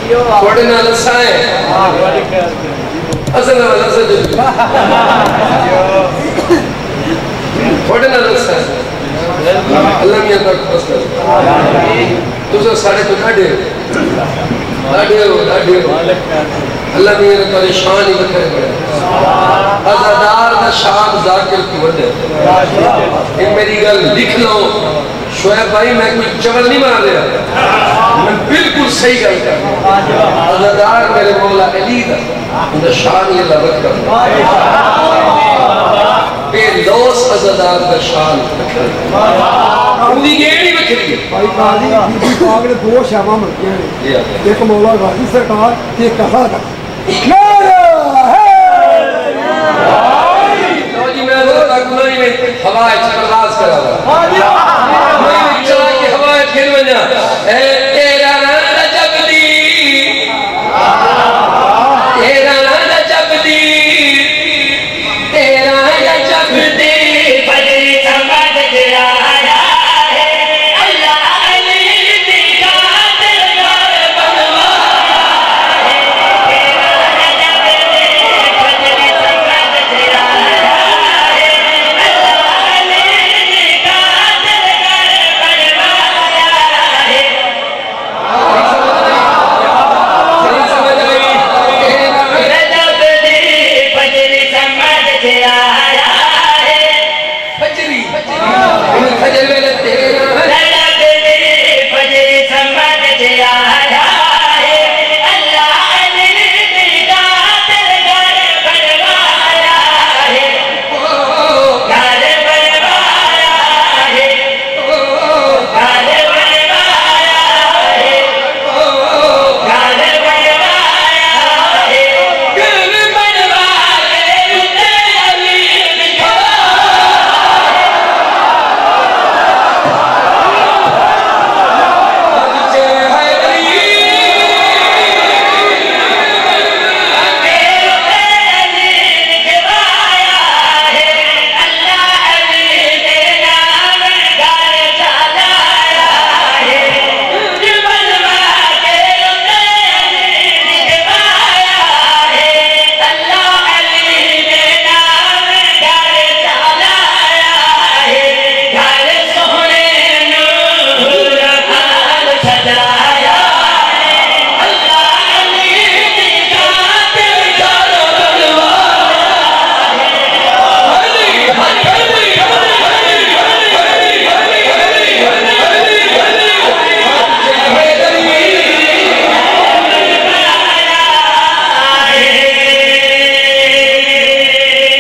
تھوڑے نہ لسائیں اصل نہ لسائیں تھوڑے نہ لسائیں اللہ میاں تک پس کر تو سر ساڑھے تو ڈھاڑے ہو اللہ میاں نے تھوڑے شان ہی بکھرے پڑے عزادار دا شان ذاکر کی وجہ ایک میری گل لکھ لو شعیب بھائی میں کوئی چول نہیں مار رہا میں بالکل صحیح گل کر عزادار میرے مولا علی دا اندر شان ہی اللہ بکھر بے لوس عزادار دا شان انہی گیڑی بکھری ہے بھائی قاضی بی پاک نے دو شامہ مرکیاں ہیں ایک مولا غازی سرکار ایک کسا کا ہوا چکرواز کرا رہا